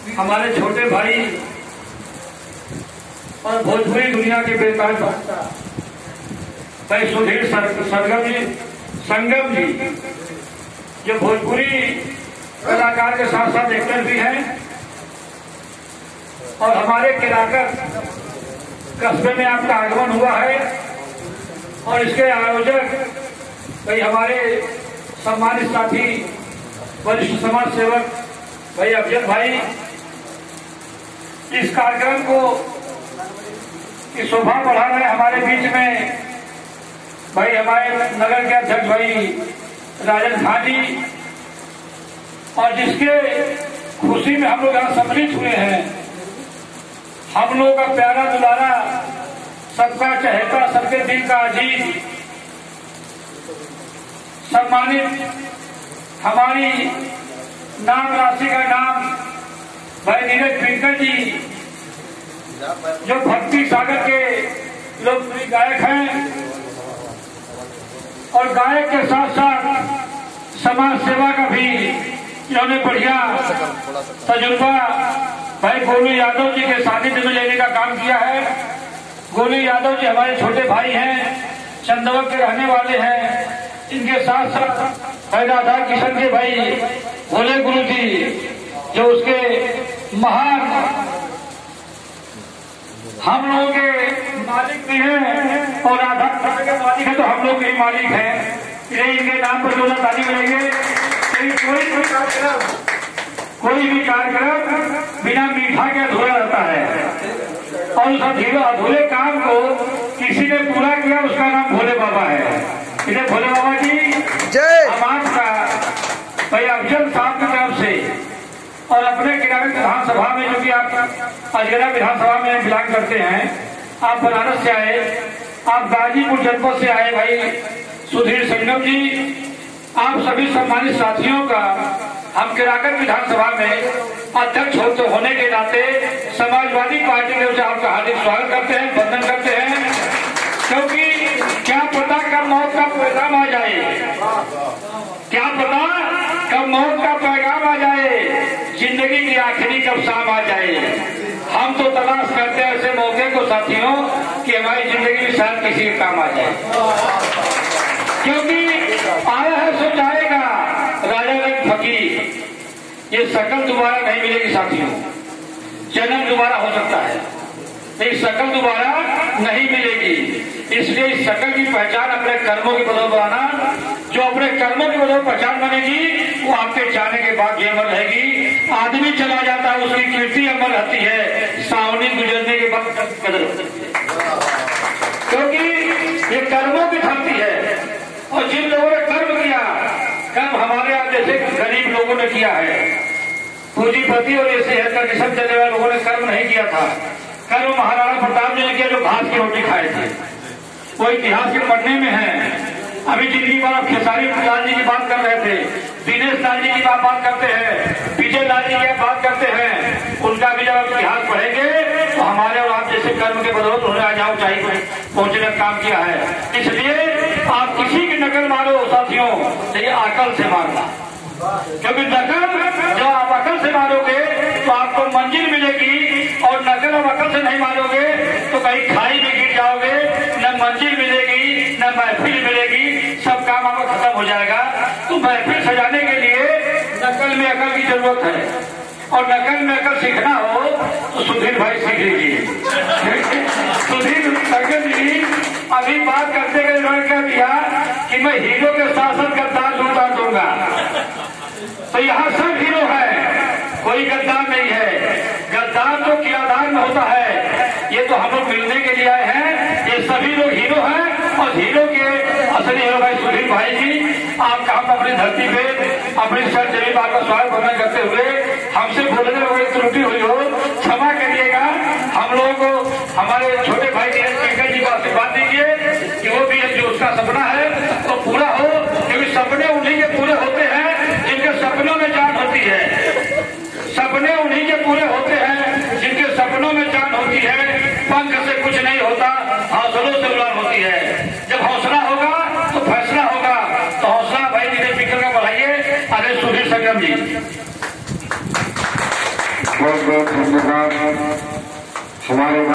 हमारे छोटे भाई और भोजपुरी दुनिया के बेताज बादशाह भाई सुधीर संगम जी, जो भोजपुरी कलाकार के साथ साथ एक्टर भी हैं और हमारे केलाकर कस्बे में आपका आगमन हुआ है। और इसके आयोजक भाई हमारे सम्मानित साथी वरिष्ठ समाज सेवक भाई अफजल भाई, इस कार्यक्रम को की शोभा बढ़ा रहे हमारे बीच में भाई हमारे नगर के अध्यक्ष भाई राजन खान जी, और जिसके खुशी में हम लोग यहाँ सम्मिलित हुए हैं, हम लोगों का प्यारा दुलारा, सबका चहेता, सबके दिल का अजीज, सम्मानित हमारी नाम राशि का नाम भाई नीरज पिंकर जी, जो भक्ति सागर के लोकप्रिय गायक हैं और गायक के साथ साथ समाज सेवा का भी इन्होंने बढ़िया तजुर्बा भाई गोलू यादव जी के सानिध्य में लेने का काम किया है। गोलू यादव जी हमारे छोटे भाई हैं, चंदवक के रहने वाले हैं। इनके साथ साथ भाई राधा किशन के भाई भोले गुरु जी, जो उसके महान हम लोगों के मालिक भी हैं और राधा के मालिक है तो हम लोग के ही मालिक हैं। इनके नाम पर जोड़ा ताली मिलेंगे। कोई भी कार्यक्रम बिना मीठा के अधूरा रहता है और उस अधूरे काम को किसी ने पूरा किया, उसका नाम भोले बाबा है। इन्हें भोले बाबा जी जय। हम आपका भाई अफजल साहब की तरफ से और अपने किराए विधानसभा में, जो कि आप अजगरा विधानसभा में बिलोंग करते हैं, आप बनारस से आए, आप गाजीपुर जनपद से आए भाई सुधीर संगम जी, आप सभी सम्मानित साथियों का हम किराकर विधानसभा में अध्यक्ष होने के नाते समाजवादी पार्टी की ओर से आपका हार्दिक स्वागत करते हैं, वंदन करते हैं। क्योंकि क्या पता कब मौत का पैगाम आ जाए, क्या पता कब मौत का पैगाम आ जाए, जिंदगी की आखिरी कब शाम आ जाए। हम तो तलाश करते हैं ऐसे मौके को साथियों कि हमारी जिंदगी में शायद किसी के काम आ जाए, क्योंकि आया है सो जाएगा, राजा रंग फकीर। ये शकल दोबारा नहीं मिलेगी साथियों, जन्म दोबारा हो सकता है, लेकिन शकल दोबारा नहीं मिलेगी। इसलिए इस शकल की पहचान अपने कर्मों की बदौलत बनाना, जो अपने कर्मों की बदौलत पहचान बनेगी वो आपके जाने के बाद ये अमर रहेगी। आदमी चला जाता है, उसकी कीर्ति अमर रहती है, सावनी गुजरने के बाद कदर होती है, क्योंकि ये कर्मों की धरती है। और जिन लोगों ने कर्म किया, कर्म हमारे यहाँ जैसे गरीब लोगों ने किया है, पूंजीपति और ऐसे हेयर कंडीशन चलने वाले लोगों ने कर्म नहीं किया था। कर्म महाराणा प्रताप जी ने किया, जो घास की रोटी खाए थे, वो इतिहास के पढ़ने में है। अभी जिनकी बात आप खेसारी लाल जी की बात कर रहे थे, दिनेश लाल जी की बात करते हैं, विजय लाल जी की बात करते हैं, उनका भी जब आप इतिहास पढ़ेंगे तो हमारे और आप जैसे कर्म के बदौलत उन्होंने आज आप ऊंचाई पहुंचने का काम किया है। इसलिए आप किसी की नकल मारो साथियों, लेकिन अकल से मारना, क्योंकि नकल जब आप अकल से मारोगे तो आपको मंजिल मिलेगी, और नकल और अकल से नहीं मारोगे तो कहीं खाई में गिर जाओगे, न मंजिल मिलेगी न महफिल मिलेगी, सब काम आपका खत्म हो जाएगा। तो महफिल सजाने के लिए नकल में अकल की जरूरत है, और नकल में अकल सीखना हो तो सुधीर भाई सीख लीजिए। सुधीर संगम जी अभी बात करते गए उन्होंने कह दिया कि मैं हीरो के साथ साथ गद्दार लूटा दूंगा, तो यहाँ सब हीरो है, कोई गद्दार नहीं है। गद्दार तो किरादार में होता है, ये तो हम लोग मिलने के लिए आए हैं, ये सभी लोग हीरो हैं। और हीरो के असली हीरो भाई सुधीर भाई जी, आपका हम अपनी धरती पे अपनी सर जमी बात का स्वागत वंदन करते हुए, हमसे बोलने में कोई त्रुटि हुई हो क्षमा करिएगा। हम लोगों को हमारे छोटे भाई नीरज पिंकर जी को आशीर्वाद दीजिए कि वो भी जो उसका सपना है तो पूरा हो, क्योंकि सपने उन्हीं के पूरे होते हैं जिनके सपनों में जान होती है। सपने उन्हीं के पूरे होते हैं जिनके सपनों में जान होती है। पंख से कुछ नहीं होता, हौसलों से उड़ान होती है। जब हौसला होगा तो फैसला होगा, तो हौसला भाई नीरज पिंकर का बढ़ाइए। अरे सुधीर संगम जी बहुत बहुत धन्यवाद। हमारे